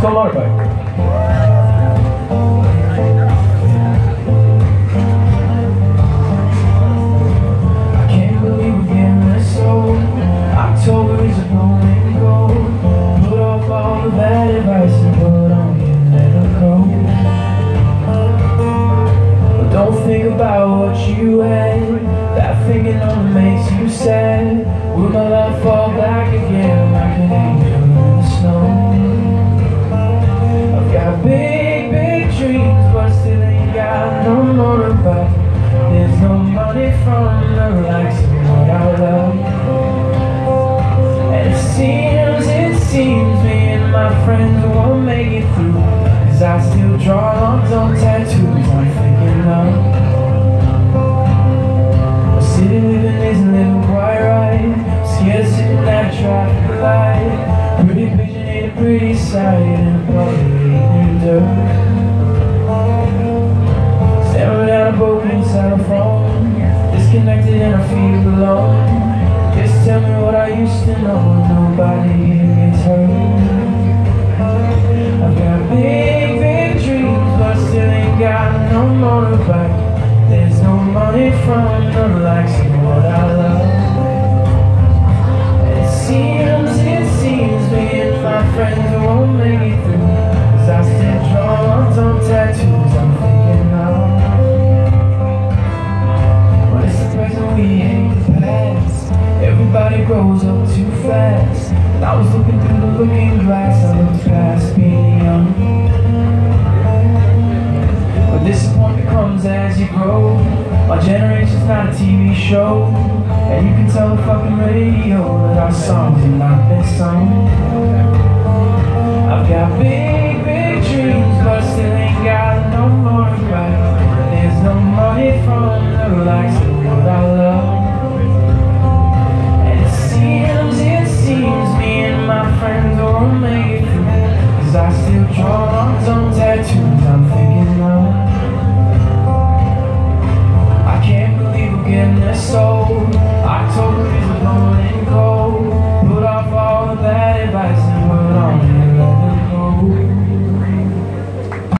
called Motorbike. October is a blowing cold. Put off all the bad advice and put on your leather coat. But don't think about what you had. That thinking only makes you sad. Will my love fall back again like an angel in the snow? I've got big, big dreams, but still ain't got no motorbike. There's no money from the likes of what I love. It seems me and my friends won't make it through, 'cause I still draw lines on tattoos I'm thinking of. City living isn't living quite right. Scared sitting at a traffic light. Pretty pigeon ain't a pretty sight in a public dirt. Staring at a broken cell phone, disconnected and I feel alone. Just tell me what I used to know, nobody here gets hurt. I've got big, big dreams, but still ain't got no motorbike. There's no money from the likes of what I love. It seems me and my friends won't make it through, 'cause I still draw lines on tattoos I'm thinking of. But it's the present, we ain't the past. Everybody grows up too fast. And I was looking through the looking glass, I looked past being young. But disappointment comes as you grow. My generation's not a TV show, and you can tell the fucking radio that our songs have not been sung. I've got big, big dreams, but still ain't got no motorbike. There's no money from the likes of what I love. It seems me and my friends won't make it through, 'cause I still draw lines on tattoos I'm thinking of. I can't believe we're getting this old. October is a blowing cold.